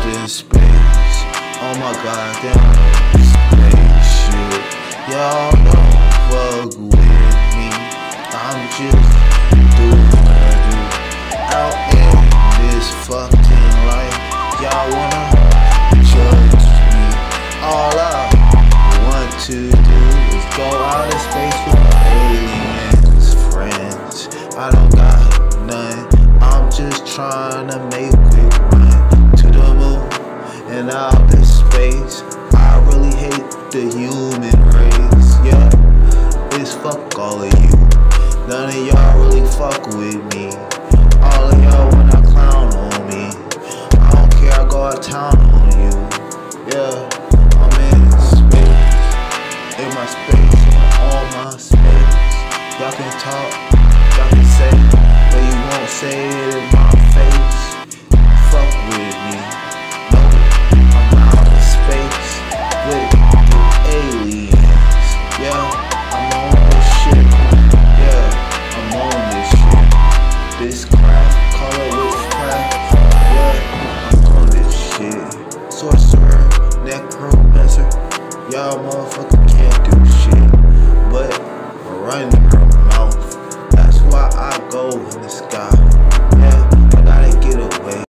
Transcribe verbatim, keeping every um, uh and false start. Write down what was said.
in space. Oh my god, damn spaceship. Y'all don't fuck with me. I'm just doing what I do out in this fucking life. Y'all wanna judge me? All I want to do is go out in space with my aliens friends. I don't got none. I'm just trying to make quick run to the moon and out in space. I really hate the human race. Yeah, it's fuck all of you. None of y'all really fuck with me.